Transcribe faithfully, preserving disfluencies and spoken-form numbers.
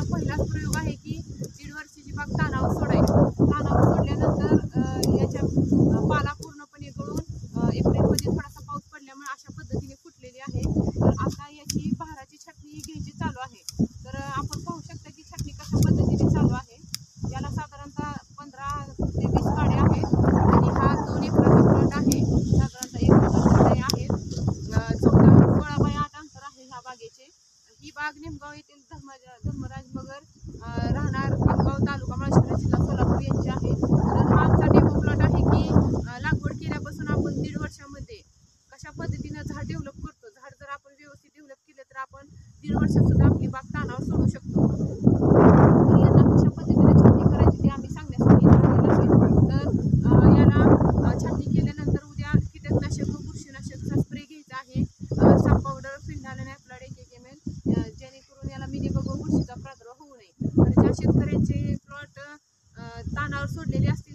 हा पहिलाच प्रयोग आहे की दीड वर्षाची बाग तानावर सोडायची. तानावर सोडल्यानंतर अ, याच्या अ, पाला पूर्णपणे गळून अ, एप्रिलमध्ये थोडासा पाऊस पडल्यामुळे अशा पद्धतीने फुटलेली आहे. तर आता याची बहाराची छाटणी घ्यायची चालू आहे. तर अ, आपण पाहू शकता की छाटणी कशा पद्धतीने चालू आहे. याला साधारणतः पंधरा ते वीस काड्या आहेत आणि हा दोन एकराचा प्लॉट आहे. साधारणतः एक हजार आहेत. अ, चौदा सोळा बाय आठ अंतर आहे ह्या बागेचे. ही बाग निमगाव येथील धर्म धर्मराज मगर अ, राहणार निमगाव तालुका माळशिरस जिल्हा सोलापूर यांची आहे. तर हा आमचा डेमो प्लॉट आहे की अ, लागवड केल्यापासून आपण दीड वर्षामध्ये कशा पद्धतीनं झाड डेव्हलप करतो. झाड जर आपण व्यवस्थित डेव्हलप केलं तर आपण दीड वर्षात सुद्धा आपली बाग तानावर सोडू शकतो. तर यांना कशा पद्धतीने छाटणी करायची ते आम्ही सांगण्यासाठी इथं आलेलो आहे. तर अ, याला अ, छाटणी केल्यानंतर उद्या कीटकनाशक व बुरशीनाशकचा स्प्रे घ्यायचा आहे. अ, साप पावडर, फिनाइल आणि ॲप्लाइड एक एक एम एल जेणेकरून याला मिलीबग व बुरशीचा प्रादुर्भाव होऊ नये. तर ज्या शेतकऱ्यांचे प्लॉट तानावर सोडलेले असतील